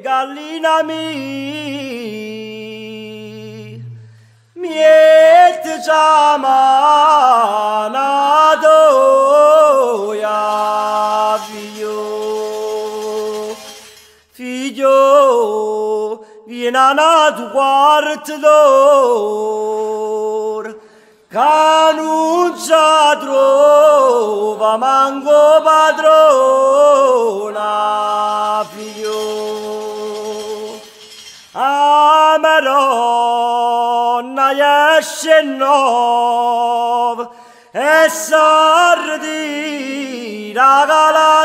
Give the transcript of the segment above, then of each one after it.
gallina miet chiamano ya figlio vieni a tu quarto che non ci trova manco padrona figlio a Maronna esce nuova e sardi la gala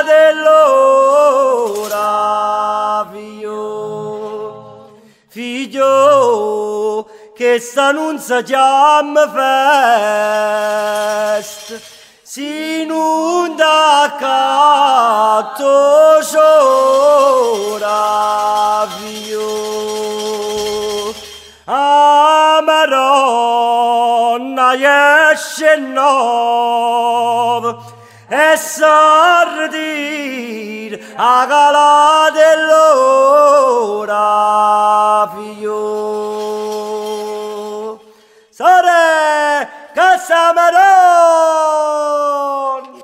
dell'ora figlio che s'annunzia chiama festa si inonda catto c'ora a Maronna esce nuova e sardir a gala dell'ora figlio sore Cassamaron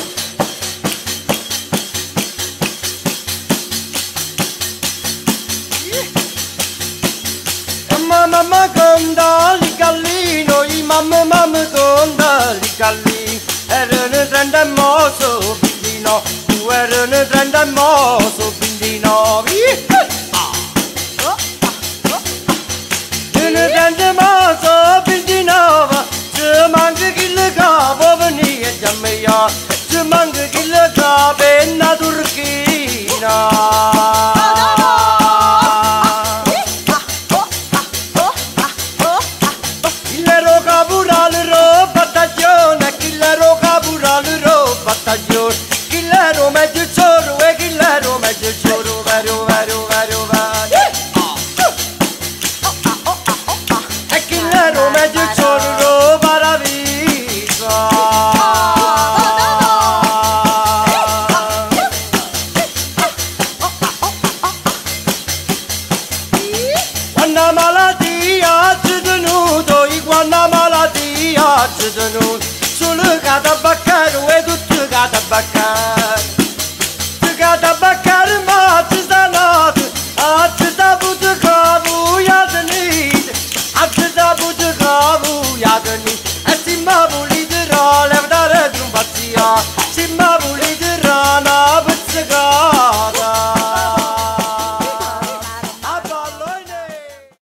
mamma conda li gallino i mamma conda li gallino erano trenta mosso bindino tu erano trenta mosso bindino trenta mosso bindino se manca chi le capo veni e giammia se manca chi le capo è una turchina Killero mezzo cioro e killero mezzo cioro vero e killero mezzo cioro maraviglia quando malattia ci tenuto e quando malattia ci tenuto solo cata baccaro e tutto cata baccaro